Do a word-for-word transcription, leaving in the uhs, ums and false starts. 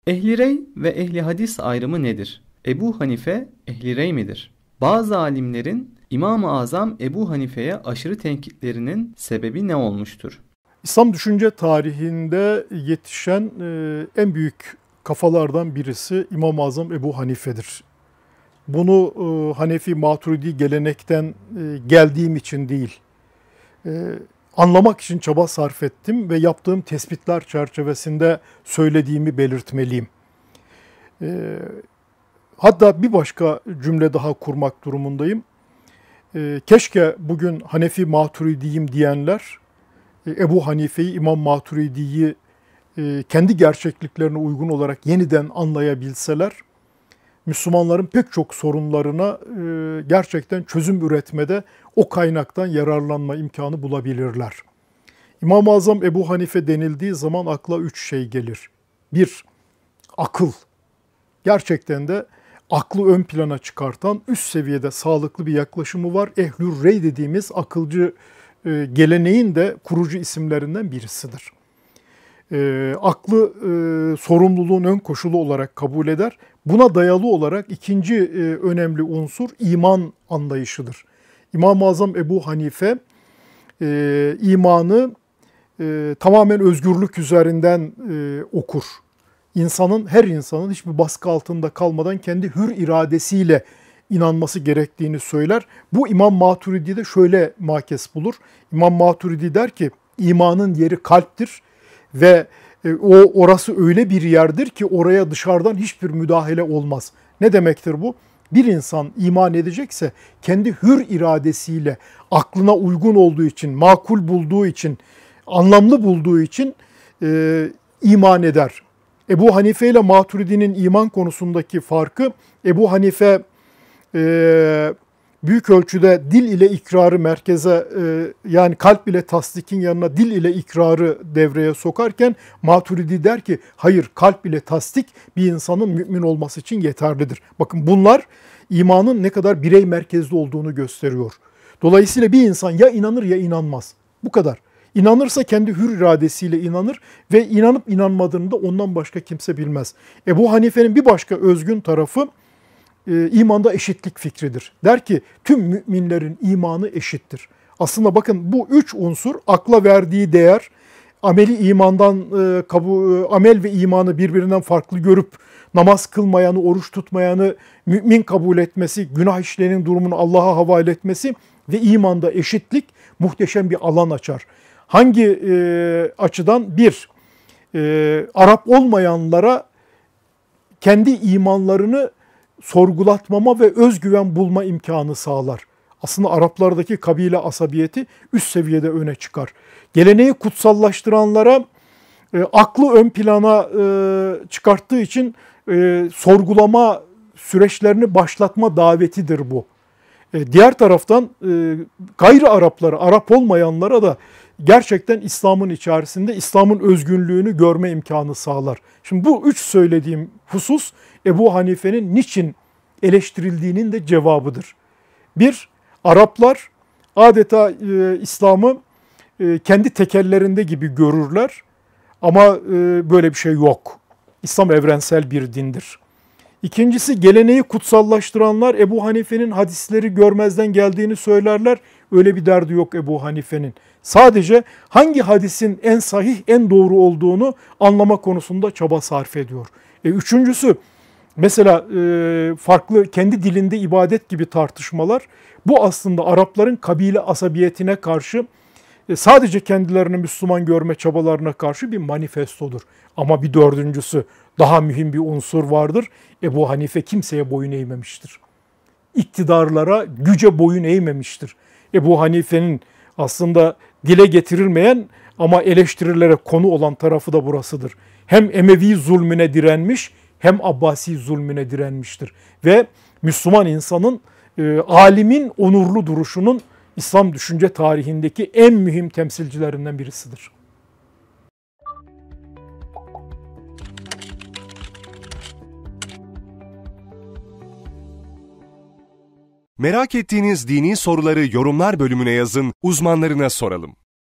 Ehli rey ve ehli hadis ayrımı nedir? Ebu Hanife ehli rey midir? Bazı alimlerin İmam-ı Azam Ebu Hanife'ye aşırı tenkitlerinin sebebi ne olmuştur? İslam düşünce tarihinde yetişen e, en büyük kafalardan birisi İmam-ı Azam Ebu Hanife'dir. Bunu e, Hanefi Maturidi gelenekten e, geldiğim için değil, e, anlamak için çaba sarf ettim ve yaptığım tespitler çerçevesinde söylediğimi belirtmeliyim. E, hatta bir başka cümle daha kurmak durumundayım. E, keşke bugün Hanefi Maturidiyim diyenler, Ebu Hanife'yi, İmam Maturidi'yi kendi gerçekliklerine uygun olarak yeniden anlayabilseler, Müslümanların pek çok sorunlarına gerçekten çözüm üretmede o kaynaktan yararlanma imkanı bulabilirler. İmam-ı Azam Ebu Hanife denildiği zaman akla üç şey gelir. Bir, akıl. Gerçekten de aklı ön plana çıkartan üst seviyede sağlıklı bir yaklaşımı var. Ehlül Rey dediğimiz akılcı geleneğin de kurucu isimlerinden birisidir. E, aklı e, sorumluluğun ön koşulu olarak kabul eder. Buna dayalı olarak ikinci e, önemli unsur iman anlayışıdır. İmam-ı Azam Ebu Hanife e, imanı e, tamamen özgürlük üzerinden e, okur. İnsanın, her insanın hiçbir baskı altında kalmadan kendi hür iradesiyle inanması gerektiğini söyler. Bu İmam Maturidi de şöyle makes bulur. İmam Maturidi der ki imanın yeri kalptir ve o orası öyle bir yerdir ki oraya dışarıdan hiçbir müdahale olmaz. Ne demektir bu? Bir insan iman edecekse kendi hür iradesiyle, aklına uygun olduğu için, makul bulduğu için, anlamlı bulduğu için e, iman eder. Ebu Hanife ile Maturidi'nin iman konusundaki farkı, Ebu Hanife e, büyük ölçüde dil ile ikrarı merkeze, e, yani kalp ile tasdikin yanına dil ile ikrarı devreye sokarken, Maturidi der ki hayır, kalp ile tasdik bir insanın mümin olması için yeterlidir. Bakın bunlar imanın ne kadar birey merkezli olduğunu gösteriyor. Dolayısıyla bir insan ya inanır ya inanmaz. Bu kadar. İnanırsa kendi hür iradesiyle inanır ve inanıp inanmadığını da ondan başka kimse bilmez. Ebu Hanife'nin bir başka özgün tarafı e, imanda eşitlik fikridir. Der ki tüm müminlerin imanı eşittir. Aslında bakın bu üç unsur akla verdiği değer, ameli imandan e, kabu, amel ve imanı birbirinden farklı görüp namaz kılmayanı, oruç tutmayanı mümin kabul etmesi, günah işleyenin durumunu Allah'a havale etmesi ve imanda eşitlik muhteşem bir alan açar. Hangi e, açıdan? Bir, e, Arap olmayanlara kendi imanlarını sorgulatmama ve özgüven bulma imkanı sağlar. Aslında Araplardaki kabile asabiyeti üst seviyede öne çıkar. Geleneği kutsallaştıranlara e, aklı ön plana e, çıkarttığı için e, sorgulama süreçlerini başlatma davetidir bu. E, diğer taraftan e, gayri Araplara, Arap olmayanlara da gerçekten İslam'ın içerisinde İslam'ın özgünlüğünü görme imkanı sağlar. Şimdi bu üç söylediğim husus Ebu Hanife'nin niçin eleştirildiğinin de cevabıdır. Bir, Araplar adeta e, İslam'ı e, kendi tekellerinde gibi görürler ama e, böyle bir şey yok. İslam evrensel bir dindir. İkincisi, geleneği kutsallaştıranlar Ebu Hanife'nin hadisleri görmezden geldiğini söylerler. Öyle bir derdi yok Ebu Hanife'nin. Sadece hangi hadisin en sahih, en doğru olduğunu anlama konusunda çaba sarf ediyor. E, üçüncüsü, mesela e, farklı kendi dilinde ibadet gibi tartışmalar, bu aslında Arapların kabile asabiyetine karşı, e, sadece kendilerini Müslüman görme çabalarına karşı bir manifestodur. Ama bir dördüncüsü, daha mühim bir unsur vardır. Ebu Hanife kimseye boyun eğmemiştir. İktidarlara, güce boyun eğmemiştir. Ebu Hanife'nin aslında dile getirilmeyen ama eleştirilere konu olan tarafı da burasıdır. Hem Emevi zulmüne direnmiş, hem Abbasi zulmüne direnmiştir. Ve Müslüman insanın, e, alimin onurlu duruşunun İslam düşünce tarihindeki en mühim temsilcilerinden birisidir. Merak ettiğiniz dini soruları yorumlar bölümüne yazın, uzmanlarına soralım.